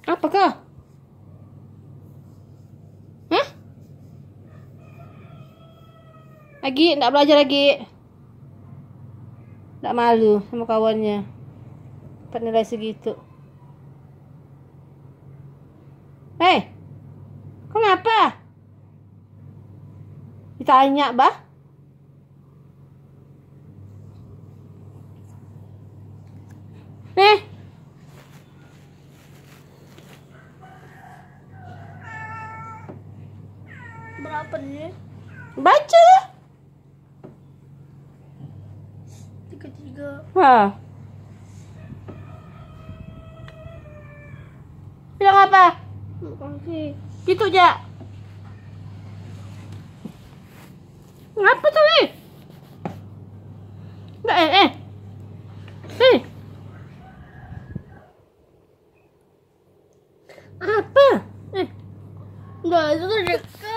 Apakah? Hah? Lagi? Tak belajar lagi? Tak malu sama kawannya. Dapat nilai segitu. Hei! Kenapa? Ditanya, bah? Berapa ni? Baca lah. 33. Ha. Bilang apa? Okey. Gitu je. Ngapa tu ni? Tak apa? Dah, sudah dekat.